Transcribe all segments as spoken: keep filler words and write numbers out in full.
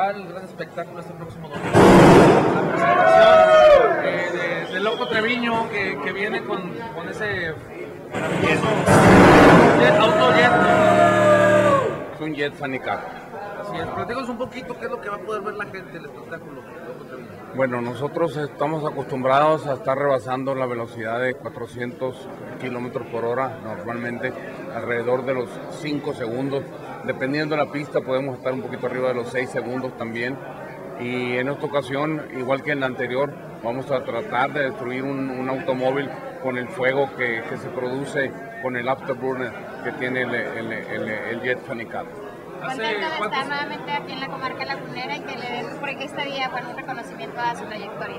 El gran espectáculo este próximo domingo, la presentación eh, de, de Loco Treviño que, que viene con, con ese maravilloso jet, autojet. Es un jet Fanica. Así es, platícanos un poquito qué es lo que va a poder ver la gente del espectáculo de Loco Treviño. Bueno, nosotros estamos acostumbrados a estar rebasando la velocidad de cuatrocientos kilómetros por hora, normalmente alrededor de los cinco segundos. Dependiendo de la pista podemos estar un poquito arriba de los seis segundos también. Y en esta ocasión, igual que en la anterior, vamos a tratar de destruir un, un automóvil con el fuego que, que se produce con el afterburner que tiene el, el, el, el jet Fanica. Contento de estar nuevamente aquí en la comarca lagunera y que le den por este día para un reconocimiento a su trayectoria.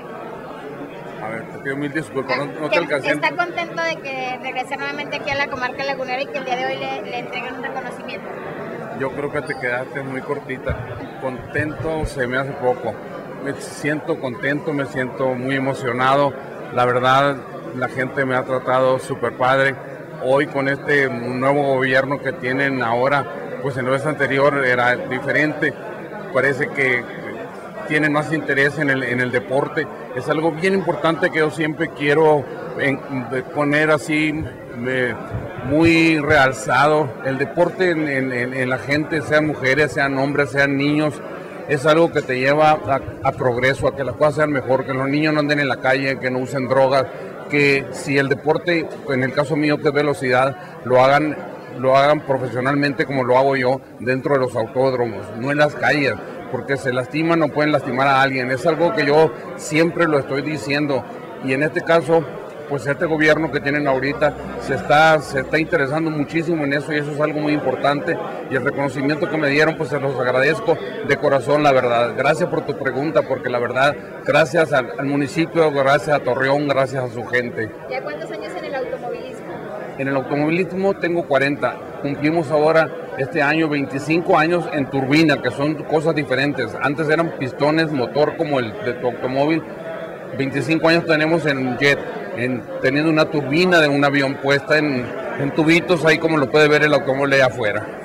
A ver, te pido mil disculpas, no, no te alcancé. ¿Está contento de que regrese nuevamente aquí a la comarca lagunera y que el día de hoy le, le entreguen un reconocimiento? Yo creo que te quedaste muy cortita. Contento se me hace poco. Me siento contento, me siento muy emocionado. La verdad, la gente me ha tratado súper padre. Hoy con este nuevo gobierno que tienen ahora, pues en la vez anterior era diferente. Parece que tienen más interés en el, en el deporte. Es algo bien importante que yo siempre quiero en, poner así me, muy realzado. El deporte en, en, en la gente, sean mujeres, sean hombres, sean niños, es algo que te lleva a, a progreso, a que las cosas sean mejor, que los niños no anden en la calle, que no usen drogas, que si el deporte, en el caso mío que es velocidad, lo hagan lo hagan profesionalmente como lo hago yo dentro de los autódromos, no en las calles, porque se lastiman o pueden lastimar a alguien. Es algo que yo siempre lo estoy diciendo y en este caso, pues este gobierno que tienen ahorita se está, se está interesando muchísimo en eso y eso es algo muy importante y el reconocimiento que me dieron, pues se los agradezco de corazón, la verdad. Gracias por tu pregunta, porque la verdad, gracias al, al municipio, gracias a Torreón, gracias a su gente. ¿Ya cuántos años en el automovilismo? En el automovilismo tengo cuarenta, cumplimos ahora este año veinticinco años en turbina, que son cosas diferentes. Antes eran pistones, motor como el de tu automóvil. veinticinco años tenemos en jet, en, teniendo una turbina de un avión puesta en, en tubitos, ahí como lo puede ver el automóvil allá afuera.